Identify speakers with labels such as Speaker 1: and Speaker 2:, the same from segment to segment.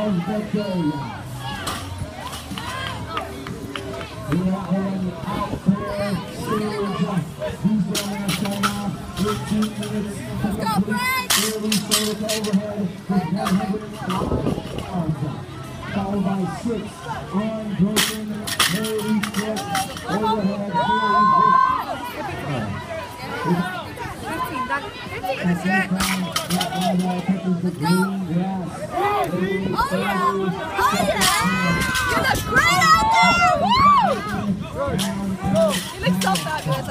Speaker 1: of the day. We are on the outdoor stage. These gentlemen are showing off 15 minutes. Let's go, Brad! Early service overhead with 105 pounds. Followed by 6 unbroken Mary Cook overhead Let's go! Oh yeah! You look great out there! Woo! You look so fabulous.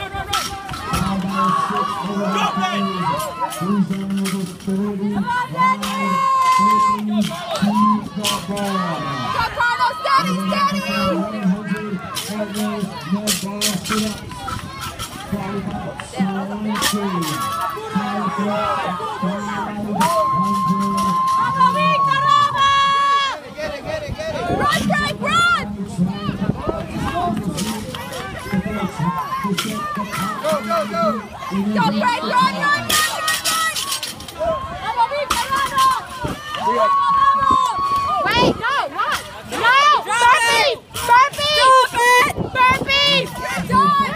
Speaker 1: Go Carlos, steady, steady! Run, Greg, run! Go, go, go! Go, Greg, run, run, run, run! Wait, no, what? No! Burpee! Burpee! Burpee! You're done!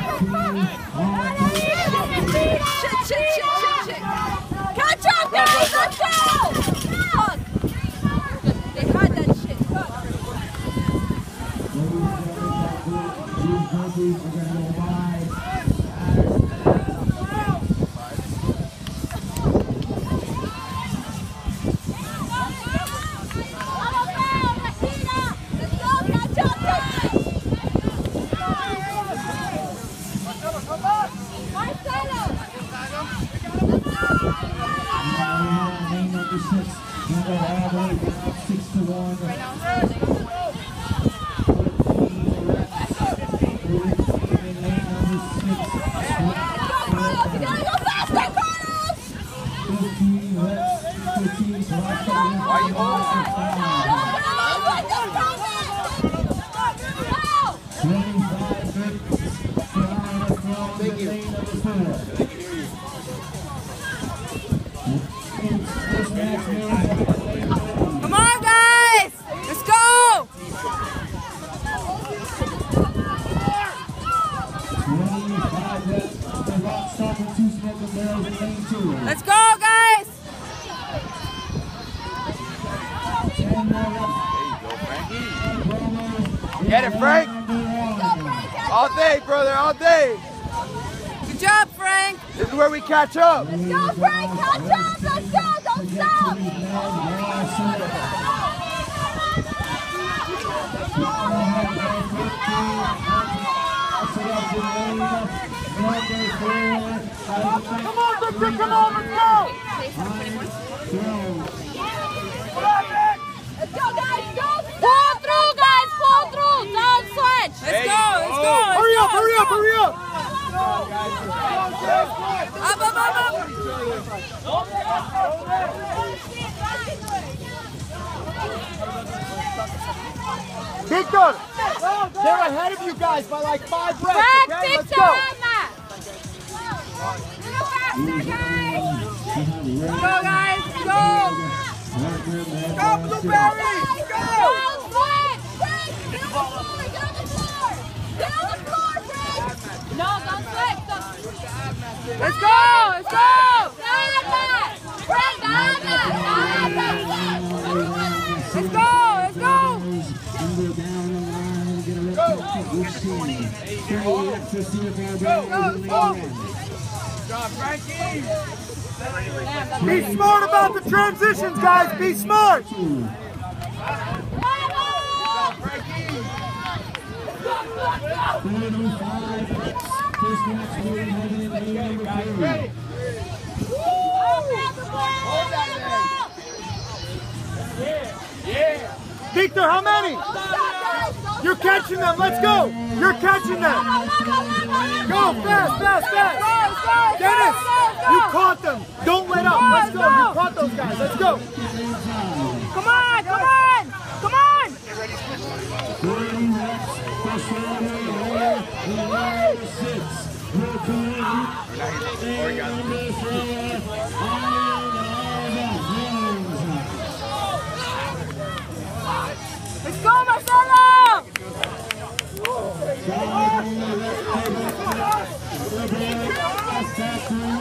Speaker 1: Shit, shit, shit, shit, shit! Catch up, guys! Let's go! Fuck! They had that shit. Fuck! Come on, guys! Let's go! Let's go, guys!
Speaker 2: Get it, Frank! All day, brother, all day!
Speaker 3: Good job, Frank!
Speaker 2: This is where we catch up!
Speaker 1: Let's go, Frank! Catch up! Let's go! Don't stop!
Speaker 2: Come on, Victor! Come on, let's go!
Speaker 1: Let's go, guys! Go!
Speaker 3: Pull through, guys! Pull through! Don't switch! Let's go! Let's go!
Speaker 2: Hurry up! Hurry up! Hurry up!
Speaker 3: Up, up, up, up!
Speaker 2: Victor! They're ahead of you guys by like 5 reps,
Speaker 3: Frank,
Speaker 2: okay? Let's
Speaker 3: Victor,
Speaker 2: go!
Speaker 3: Emma! Go, guys! Go!
Speaker 2: Go, Blueberry! Go!
Speaker 1: Don't switch! Frank! Get on the floor! Get on the floor! Get on the floor, Frank!
Speaker 3: No, don't switch! Let's go! Let's go!
Speaker 1: Frank,
Speaker 3: Let's go! Let's go!
Speaker 2: Be smart about the transitions, guys! Be smart! Victor, how many? You're catching them. Let's go. You're catching them. Go fast, fast, fast. Dennis, you caught them. Don't let up. Let's go. You caught those guys. Let's go.
Speaker 3: Come on, come on, come on!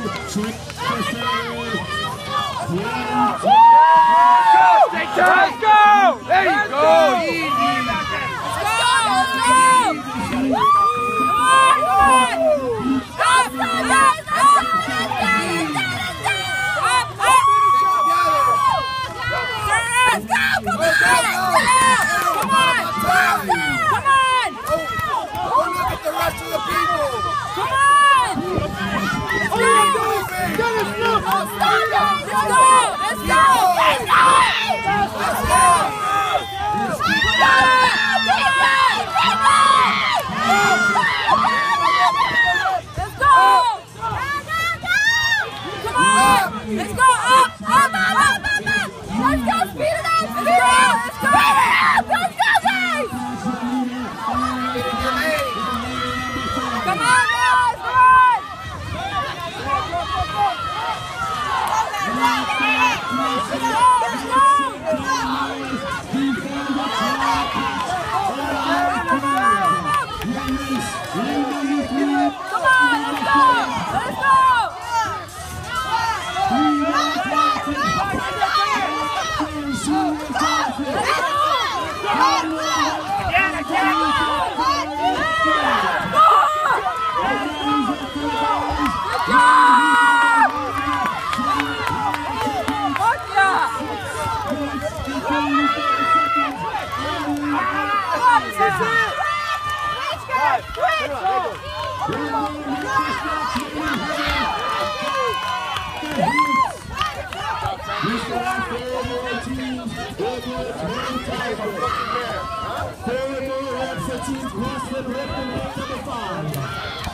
Speaker 2: Let's go! There you go! Easy!
Speaker 3: Let's go up, up, up, up, up, up. Let's go, speed it up, speed it up. Let's go, let's go, guys. Come on, guys, come on.
Speaker 1: Team CrossFit Rep and number 5.